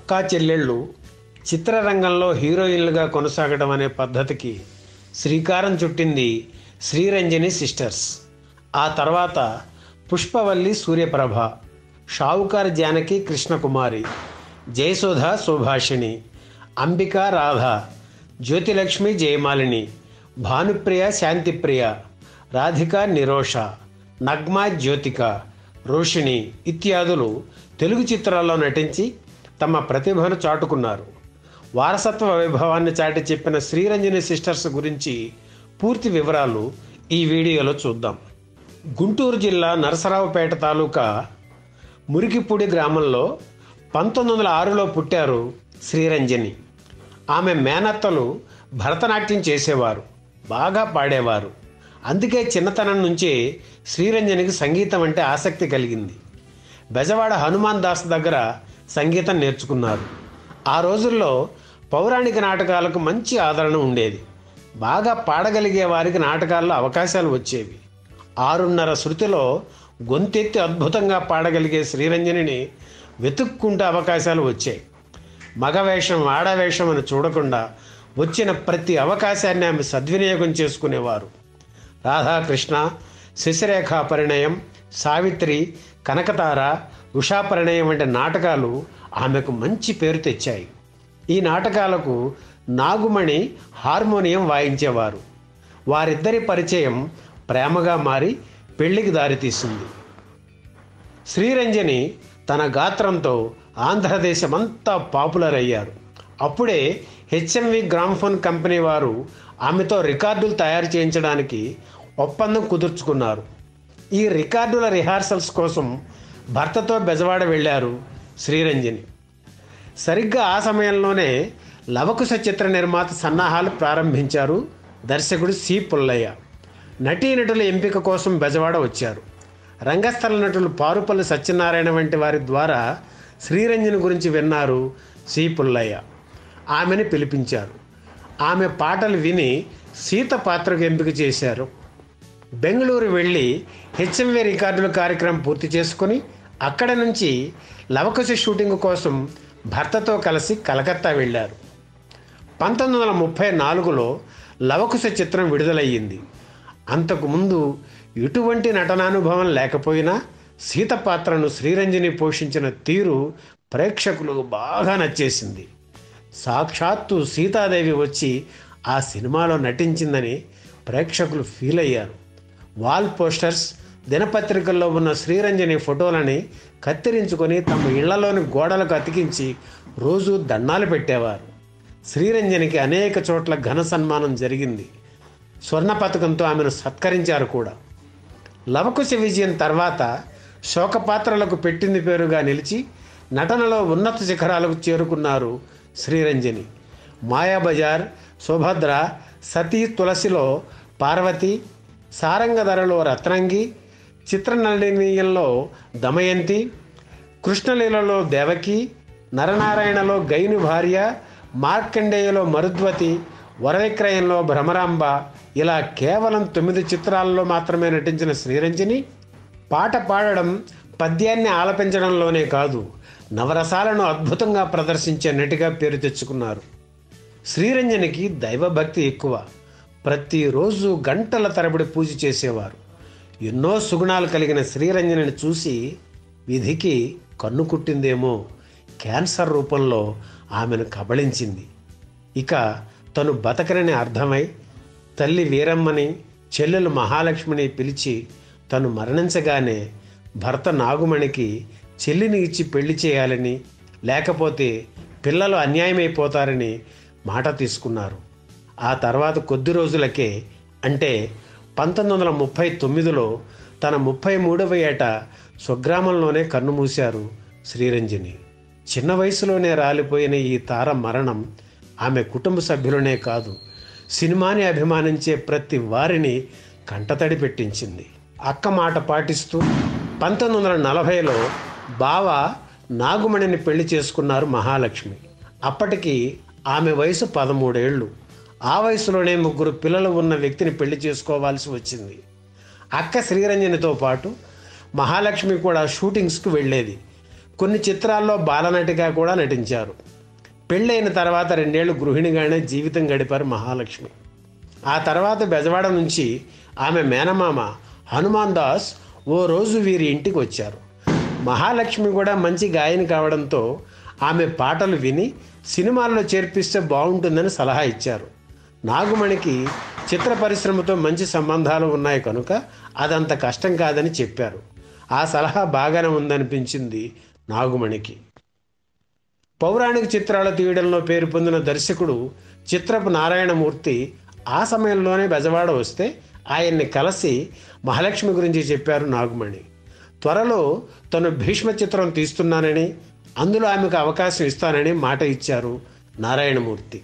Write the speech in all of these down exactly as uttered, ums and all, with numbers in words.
అక్కా చెల్లెళ్ళు చిత్రరంగంలో హీరోయిన్లుగా కొనసాగడం అనే పద్ధతికి శ్రీకారం చుట్టింది శ్రీరంజని సిస్టర్స్. ఆ తర్వాత పుష్పవల్లి సూర్యప్రభ, షావుకార్ జానకి కృష్ణకుమారి, జయసుధ సుభాషిణి, అంబిక రాధ, జ్యోతిలక్ష్మి జయమాలిని, భానుప్రియ శాంతిప్రియ, రాధిక నిరోష, నగ్మ జ్యోతిక, రోషిణి ఇత్యాదులు తెలుగు చిత్రాల్లో నటించి తమ ప్రతిభను చాటుకున్నారు. వారసత్వ వైభవాన్ని చాటి చెప్పిన శ్రీరంజని సిస్టర్స్ గురించి పూర్తి వివరాలు ఈ వీడియోలో చూద్దాం. గుంటూరు జిల్లా నరసరావుపేట తాలూకా మురికిపూడి గ్రామంలో పంతొమ్మిది వందల ఆరులో పుట్టారు శ్రీరంజని. ఆమె మేనత్తలు భరతనాట్యం చేసేవారు, బాగా పాడేవారు. అందుకే చిన్నతనం నుంచే శ్రీరంజనికి సంగీతం అంటే ఆసక్తి కలిగింది. బెజవాడ హనుమాన్ దాస్ దగ్గర సంగీతం నేర్చుకున్నారు. ఆ రోజుల్లో పౌరాణిక నాటకాలకు మంచి ఆదరణ ఉండేది. బాగా పాడగలిగే వారికి నాటకాల్లో అవకాశాలు వచ్చేవి. ఆరున్నర శృతిలో గొంతెత్తి అద్భుతంగా పాడగలిగే శ్రీరంజనిని వెతుక్కుంటే అవకాశాలు వచ్చాయి. మగవేషం ఆడవేషం అని చూడకుండా వచ్చిన ప్రతి అవకాశాన్ని ఆమె సద్వినియోగం చేసుకునేవారు. రాధాకృష్ణ, శశిరేఖ పరిణయం, సావిత్రి, కనకతార, ఉషా పరిణయం వంటి నాటకాలు ఆమెకు మంచి పేరు తెచ్చాయి. ఈ నాటకాలకు నాగుమణి హార్మోనియం వాయించేవారు. వారిద్దరి పరిచయం ప్రేమగా మారి పెళ్లికి దారితీసింది. శ్రీరంజని తన గాత్రంతో ఆంధ్రదేశమంతా పాపులర్ అయ్యారు. అప్పుడే హెచ్ఎంవి గ్రామ్ఫోన్ కంపెనీ వారు ఆమెతో రికార్డులు తయారు చేయించడానికి ఒప్పందం కుదుర్చుకున్నారు. ఈ రికార్డుల రిహార్సల్స్ కోసం భర్తతో బెజవాడ వెళ్ళారు శ్రీరంజని. సరిగ్గా ఆ సమయంలోనే లవకుశ చిత్ర నిర్మాత సన్నాహాలు ప్రారంభించారు దర్శకుడు సి పుల్లయ్య. నటీనటుల ఎంపిక కోసం బెజవాడ వచ్చారు. రంగస్థల నటులు పారుపల్లి సత్యనారాయణ వంటి వారి ద్వారా శ్రీరంజని గురించి విన్నారు సి పుల్లయ్య. ఆమెను పిలిపించారు. ఆమె పాటలు విని సీత పాత్రకు ఎంపిక చేశారు. బెంగళూరు వెళ్ళి హెచ్ఎంవి రికార్డుల కార్యక్రమం పూర్తి చేసుకుని అక్కడ నుంచి లవకుశ షూటింగ్ కోసం భర్తతో కలిసి కలకత్తా వెళ్ళారు. పంతొమ్మిది వందల ముప్పై నాలుగులో లవకుశ చిత్రం విడుదలయ్యింది. అంతకుముందు ఎటువంటి నటనానుభవం లేకపోయినా సీత పాత్రను శ్రీరంజని పోషించిన తీరు ప్రేక్షకులకు బాగా నచ్చేసింది. సాక్షాత్తు సీతాదేవి వచ్చి ఆ సినిమాలో నటించిందని ప్రేక్షకులు ఫీల్ అయ్యారు. వాల్ పోస్టర్స్, దినపత్రికల్లో ఉన్న శ్రీరంజని ఫోటోలని కత్తిరించుకొని తమ ఇళ్లలోని గోడలకు అతికించి రోజు దండాలు పెట్టేవారు. శ్రీరంజనికి అనేక చోట్ల ఘన సన్మానం జరిగింది. స్వర్ణ పథకంతో ఆమెను సత్కరించారు కూడా. లవకుశ విజయం తర్వాత శోకపాత్రలకు పెట్టింది పేరుగా నిలిచి నటనలో ఉన్నత శిఖరాలకు చేరుకున్నారు శ్రీరంజని. మాయాబజార్, సుభద్ర, సతీ తులసిలో పార్వతి, సారంగధరలో రత్నంగి, చిత్రనళినీయంలో దమయంతి, కృష్ణలీలలో దేవకి, నరనారాయణలో గైను భార్య, మార్కండేయలో మరుద్వతి, వరవిక్రయంలో భ్రమరాంబ ఇలా కేవలం తొమ్మిది చిత్రాలలో మాత్రమే నటించిన శ్రీరంజని పాట పాడడం, పద్యాన్ని ఆలపించడంలోనే కాదు నవరసాలను అద్భుతంగా ప్రదర్శించే నటిగా పేరు తెచ్చుకున్నారు. శ్రీరంజనికి దైవభక్తి ఎక్కువ. ప్రతిరోజు గంటల తరబడి పూజ చేసేవారు. ఎన్నో సుగుణాలు కలిగిన శ్రీరంజనిని చూసి విధికి కన్ను కుట్టిందేమో, క్యాన్సర్ రూపంలో ఆమెను కబళించింది. ఇక తను బతకనని అర్థమై తల్లి వీరమ్మని, చెల్లెలు మహాలక్ష్మిని పిలిచి తను మరణించగానే భర్త నాగుమణికి చెల్లిని ఇచ్చి పెళ్లి చేయాలని, లేకపోతే పిల్లలు అన్యాయమైపోతారని మాట తీసుకున్నారు. ఆ తర్వాత కొద్ది రోజులకే అంటే పంతొమ్మిది వందల ముప్పై తొమ్మిదిలో తన ముప్పై మూడవ ఏట స్వగ్రామంలోనే కన్నుమూశారు శ్రీరంజని. చిన్న వయసులోనే రాలిపోయిన ఈ తార మరణం ఆమె కుటుంబ సభ్యులనే కాదు, సినిమాని అభిమానించే ప్రతి వారిని కంటతడి పెట్టించింది. అక్క మాట పాటిస్తూ పంతొమ్మిది వందల నలభైలో బావ నాగుమణిని పెళ్లి చేసుకున్నారు మహాలక్ష్మి. అప్పటికి ఆమె వయసు పదమూడేళ్ళు. ఆ వయసులోనే ముగ్గురు పిల్లలు ఉన్న వ్యక్తిని పెళ్లి చేసుకోవాల్సి వచ్చింది. అక్క శ్రీరంజనితో పాటు మహాలక్ష్మి కూడా షూటింగ్స్కు వెళ్ళేది. కొన్ని చిత్రాల్లో బాలనటిగా కూడా నటించారు. పెళ్ళైన తర్వాత రెండేళ్లు గృహిణిగానే జీవితం గడిపారు మహాలక్ష్మి. ఆ తర్వాత బెజవాడ నుంచి ఆమె మేనమామ హనుమాన్ దాస్ ఓ రోజు వీరి ఇంటికి వచ్చారు. మహాలక్ష్మి కూడా మంచి గాయని కావడంతో ఆమె పాటలు విని సినిమాల్లో చేర్పిస్తే బాగుంటుందని సలహా ఇచ్చారు. నాగుమణికి చిత్ర పరిశ్రమతో మంచి సంబంధాలు ఉన్నాయి కనుక అదంత కష్టం కాదని చెప్పారు. ఆ సలహా బాగానే ఉందనిపించింది నాగుమణికి. పౌరాణిక చిత్రాలు తీయడంలో పేరు పొందిన దర్శకుడు చిత్రపు నారాయణమూర్తి ఆ సమయంలోనే బెజవాడ వస్తే ఆయన్ని కలిసి మహాలక్ష్మి గురించి చెప్పారు నాగుమణి. త్వరలో తను భీష్మ చిత్రం తీస్తున్నానని, అందులో ఆమెకు అవకాశం ఇస్తానని మాట ఇచ్చారు నారాయణమూర్తి.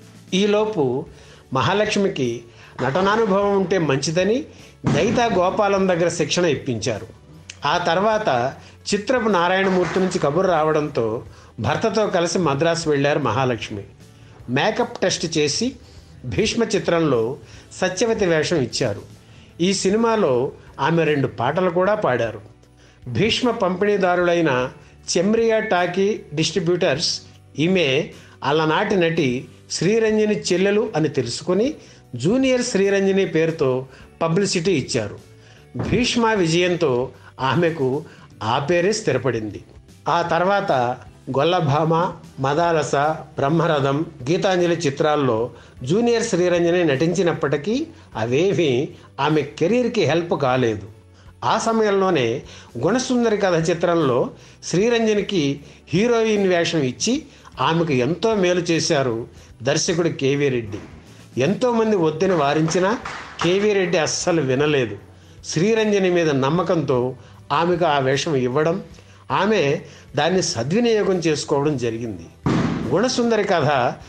ఈలోపు మహాలక్ష్మికి నటనానుభవం ఉంటే మంచిదని దైతా గోపాలం దగ్గర శిక్షణ ఇప్పించారు. ఆ తర్వాత చిత్రపు నారాయణమూర్తి నుంచి కబురు రావడంతో భర్తతో కలిసి మద్రాసు వెళ్ళారు మహాలక్ష్మి. మేకప్ టెస్ట్ చేసి భీష్మ చిత్రంలో సత్యవతి వేషం ఇచ్చారు. ఈ సినిమాలో ఆమె రెండు పాటలు కూడా పాడారు. భీష్మ పంపిణీదారులైన చెమ్రియా టాకీ డిస్ట్రిబ్యూటర్స్ ఈమె అలనాటి నటి శ్రీరంజని చెల్లెలు అని తెలుసుకుని జూనియర్ శ్రీరంజని పేరుతో పబ్లిసిటీ ఇచ్చారు. భీష్మ విజయంతో ఆమెకు ఆ పేరే స్థిరపడింది. ఆ తర్వాత గొల్లభామ, మదాలస, బ్రహ్మరథం, గీతాంజలి చిత్రాల్లో జూనియర్ శ్రీరంజని నటించినప్పటికీ అవేమీ ఆమె కెరీర్కి హెల్ప్ కాలేదు. ఆ సమయంలోనే గుణసుందరి కథ చిత్రంలో శ్రీరంజనికి హీరోయిన్ వేషం ఇచ్చి ఆమెకు ఎంతో మేలు చేశారు దర్శకుడు కేవీ రెడ్డి. ఎంతోమంది వద్దని వారించినా కేవీ రెడ్డి అస్సలు వినలేదు. శ్రీరంజని మీద నమ్మకంతో ఆమెకు ఆ వేషం ఇవ్వడం, ఆమె దాన్ని సద్వినియోగం చేసుకోవడం జరిగింది. గుణసుందరి కథ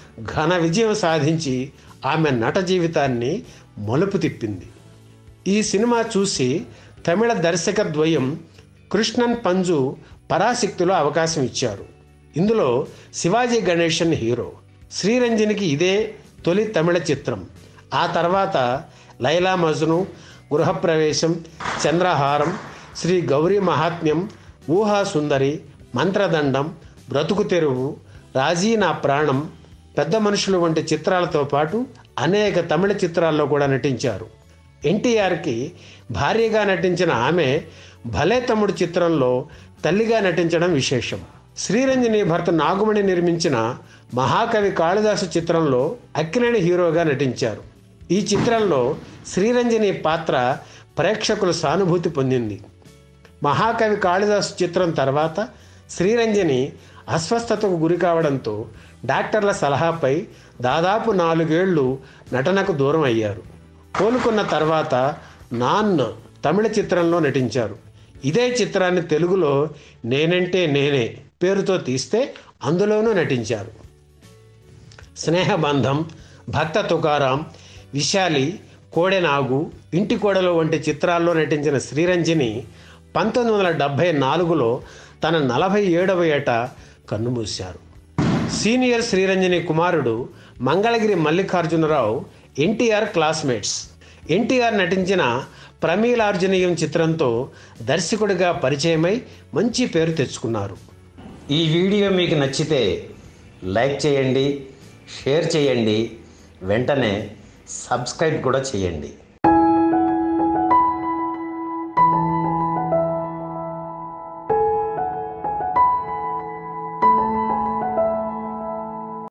ఘన విజయం సాధించి ఆమె నట జీవితాన్ని మలుపు తిప్పింది. ఈ సినిమా చూసి తమిళ దర్శక ద్వయం కృష్ణన్ పంజు పరాశక్తిలో అవకాశం ఇచ్చారు. ఇందులో శివాజీ గణేశన్ హీరో. శ్రీరంజనికి ఇదే తొలి తమిళ చిత్రం. ఆ తర్వాత లైలా మజ్ను, గృహప్రవేశం, చంద్రహారం, శ్రీ గౌరీ మహాత్మ్యం, ఊహా సుందరి, మంత్రదండం, బ్రతుకు తెరువు, రాజీ నా ప్రాణం, పెద్ద మనుషులు వంటి చిత్రాలతో పాటు అనేక తమిళ చిత్రాల్లో కూడా నటించారు. ఎన్టీఆర్కి భార్యగా నటించిన ఆమె భలే తమ్ముడు చిత్రంలో తల్లిగా నటించడం విశేషం. శ్రీరంజని భర్త నాగుమణి నిర్మించిన మహాకవి కాళిదాసు చిత్రంలో అక్కినేని హీరోగా నటించారు. ఈ చిత్రంలో శ్రీరంజని పాత్ర ప్రేక్షకుల సానుభూతి పొందింది. మహాకవి కాళిదాసు చిత్రం తర్వాత శ్రీరంజని అస్వస్థతకు గురి కావడంతో డాక్టర్ల సలహాపై దాదాపు నాలుగేళ్లు నటనకు దూరం అయ్యారు. కోలుకున్న తర్వాత నాన్న తమిళ చిత్రంలో నటించారు. ఇదే చిత్రాన్ని తెలుగులో నేనంటే నేనే పేరుతో తీస్తే అందులోనూ నటించారు. స్నేహబంధం, భక్త తుకారాం, విశాలి, కోడెనాగు, ఇంటి కోడలు వంటి చిత్రాల్లో నటించిన శ్రీరంజని పంతొమ్మిది వందల డెబ్భై నాలుగులో తన నలభై ఏడవ ఏట కన్నుమూశారు. సీనియర్ శ్రీరంజని కుమారుడు మంగళగిరి మల్లికార్జునరావు ఎన్టీఆర్ క్లాస్మేట్స్. ఎన్టీఆర్ నటించిన ప్రమీలార్జునీయం చిత్రంతో దర్శకుడిగా పరిచయమై మంచి పేరు తెచ్చుకున్నారు. ఈ వీడియో మీకు నచ్చితే లైక్ చేయండి, షేర్ చేయండి, వెంటనే సబ్స్క్రైబ్ కూడా చేయండి.